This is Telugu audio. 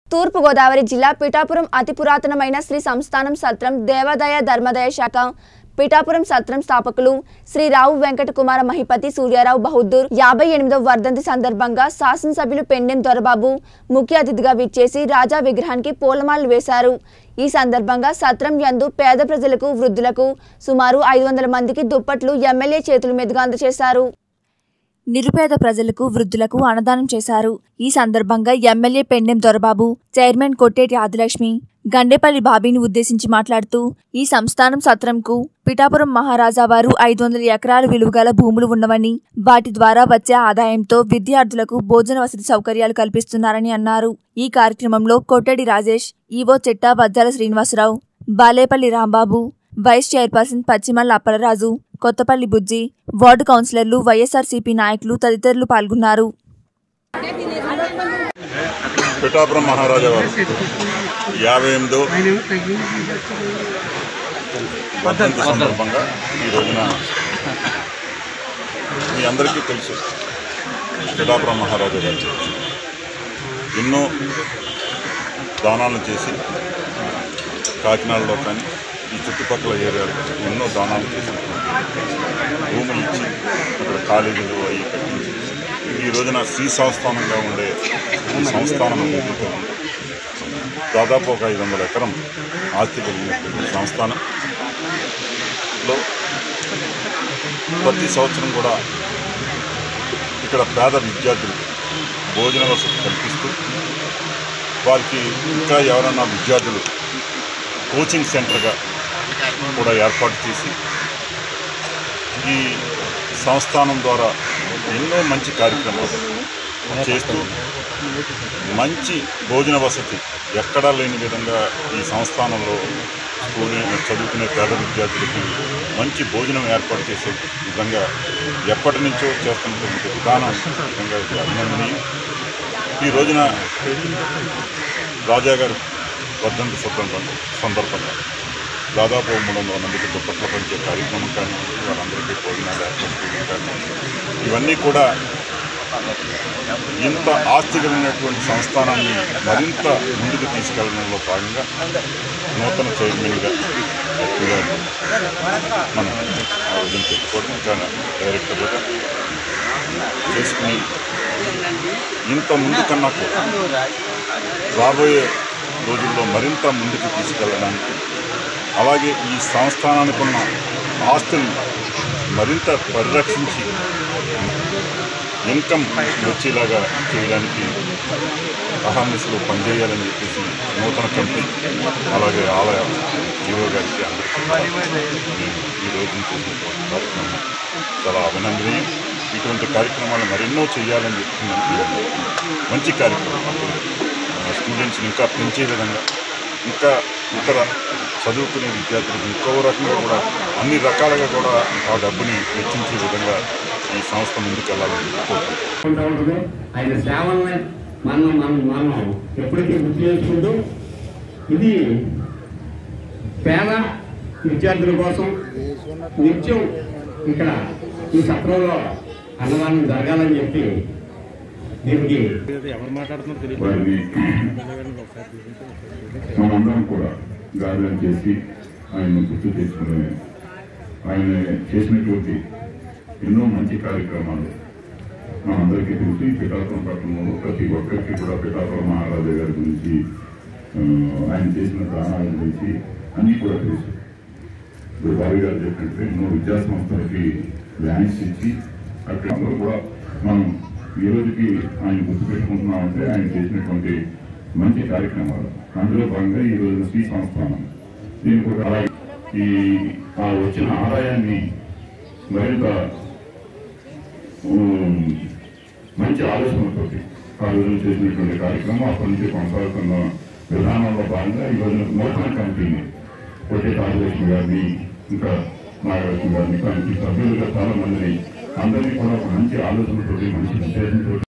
తూర్పు గోదావరి జిల్లా పిఠాపురం అతి పురాతనమైన శ్రీ సంస్థానం సత్రం దేవాదాయ ధర్మాదాయ శాఖ పిఠాపురం సత్రం స్థాపకులు శ్రీ రావు వెంకట కుమార మహిపతి సూర్యారావు బహదూర్ 58వ వర్ధంతి సందర్భంగా శాసనసభ్యులు పెండెం దొరబాబు ముఖ్య అతిథిగా విచ్చేసి రాజా విగ్రహానికి పూలమాలలు వేశారు। ఈ సందర్భంగా సత్రం యందు పేద ప్రజలకు వృద్ధులకు సుమారు 500 మందికి దుప్పట్లు ఎమ్మెల్యే చేతుల మీదుగా అందజేశారు। నిరుపేద ప్రజలకు వృద్ధులకు అన్నదానం చేశారు। ఈ సందర్భంగా ఎమ్మెల్యే పెండెం దొరబాబు చైర్మన్ కొట్టేటి ఆదిలక్ష్మి గండేపల్లి బాబీని ఉద్దేశించి మాట్లాడుతూ ఈ సంస్థానం సత్రంకు పిఠాపురం మహారాజా వారు 500 ఎకరాల విలువగల భూములు ఉన్నవని వాటి ద్వారా వచ్చే ఆదాయంతో విద్యార్థులకు భోజన వసతి సౌకర్యాలు కల్పిస్తున్నారని అన్నారు। ఈ కార్యక్రమంలో కొట్టేటి Rajesh, EO Chitta Vajjala Srinivasarao, Balepalli Rambabu, vice chairperson Pachchimalla Appalaraju, Kothapalli Bujji, ward కౌన్సిలర్లు, వైఎస్ఆర్సీపీ నాయకులు తదితరులు పాల్గొన్నారు। పిఠాపురం మహారాజా వారు 58వ వర్ధంతి సందర్భంగా ఈ రోజున మీ అందరికీ తెలుసు పిఠాపురం మహారాజా గారు ఎన్నో దానాలు చేసి కాకినాడలో కానీ ఈ చుట్టుపక్కల ఏరియాలో ఎన్నో దానాలు చేసి భూములు ఇచ్చి అక్కడ కాలేజీలు అవి కట్టించి ఈ రోజున శ్రీ సంస్థానంగా ఉండే ఈ సంస్థానం ఏదైతే ఉందో దాదాపు ఒక 500 ఎకరం ఆస్తి కలిగినటువంటి సంస్థానంలో ప్రతి సంవత్సరం కూడా ఇక్కడ పేద విద్యార్థులకు భోజన వసతి కల్పిస్తూ వారికి ఇంకా ఎవరైనా విద్యార్థులు కోచింగ్ సెంటర్గా కూడా ఏర్పాటు చేసి ఈ సంస్థానం ద్వారా ఎన్నో మంచి కార్యక్రమాలు చేస్తూ మంచి భోజన వసతి ఎక్కడా లేని విధంగా ఈ సంస్థానంలో చదువుకునే పేద విద్యార్థులకి మంచి భోజనం ఏర్పాటు చేసే విధంగా ఎప్పటి నుంచో చేస్తున్నటువంటి విధానం విధంగా అభినందనీయం। ఈ రోజున రాజా గారు వర్ధంతి సందర్భంగా దాదాపు 300 మందికి దుప్పట్లు పంచే కార్యక్రమం కానీ వారందరికీ భోజనాలు ఏర్పాటు చేయడం కానీ ఇవన్నీ కూడా ఇంత ఆస్తి కలిగినటువంటి సంస్థానాన్ని మరింత ముందుకు తీసుకెళ్లడంలో భాగంగా నూతన చైర్మన్గా మనం ఆ రోజున పెట్టుకోవడం ఇంకా డైరెక్టర్గా చేసుకుని ఇంత ముందు కన్నా రాబోయే రోజుల్లో మరింత ముందుకు తీసుకెళ్ళడానికి అలాగే ఈ సంస్థానానికి ఉన్న ఆస్తులను మరింత పరిరక్షించి ఇన్కమ్ వచ్చేలాగా చేయడానికి అహర్నిశలు పనిచేయాలని చెప్పేసి నూతన కమిటీ అలాగే ఆలయ ఈవో గారికి అందరికీ ఈరోజు చేసినటువంటి కార్యక్రమం చాలా అభినందనీయం। ఇటువంటి కార్యక్రమాలు మరెన్నో చేయాలని చెప్తున్నాను। మంచి కార్యక్రమం స్టూడెంట్స్ని ఇంకా పెంచే విధంగా ఇంకా ఇతర చదువుకునే విద్యార్థులకు ఇంకో రకంగా కూడా అన్ని రకాలుగా కూడా ఆ డబ్బుని వెచ్చించే విధంగా ఈ సంస్థ ముందుకు వెళ్ళాలని చెప్పుకుంటూ ఆయన సేవల్ని మనం ఎప్పటికీ గుర్తు చేసుకుంటూ ఇది పేద విద్యార్థుల కోసం నిత్యం ఇక్కడ ఈ సత్రంలో అన్నదానం జరగాలని చెప్పి దీనికి మనందరం కూడా గార్డెన్ చేసి ఆయన గుర్తు చేసుకుని ఆయన చేసినటువంటి ఎన్నో మంచి కార్యక్రమాలు మనందరికీ తెలిసి పిఠాపురం పట్టణంలో ప్రతి ఒక్కరికి కూడా పిఠాపురం మహారాజా గారి గురించి ఆయన చేసిన దానాల గురించి అన్నీ కూడా తెలుసు। ఇప్పుడు బాబు గారు చెప్పినట్టు ఎన్నో విద్యా సంస్థలకి ల్యాండ్స్ ఇచ్చి అక్కడ అందరూ కూడా మనం ఈ రోజుకి ఆయన గుర్తుపెట్టుకుంటున్నామంటే ఆయన చేసినటువంటి మంచి కార్యక్రమాలు అందులో భాగంగా ఈ రోజు శ్రీ సంస్థానం దీనికి కూడా అలాగే ఆ వచ్చిన ఆదాయాన్ని మరింత మంచి ఆలోచనతో ఆ రోజు చేసినటువంటి కార్యక్రమం అప్పటి నుంచి కొనసాగుతున్న విధానంలో భాగంగా ఈ రోజు నూతన కమిటీని కొట్టేటి ఆదిలక్ష్మి గారిని ఇంకా నాగలక్ష్మి గారిని కమిటీ సభ్యులుగా చాలా మందిని అందరినీ కూడా ఒక మంచి ఆలోచనతో మంచి ఉద్దేశంతో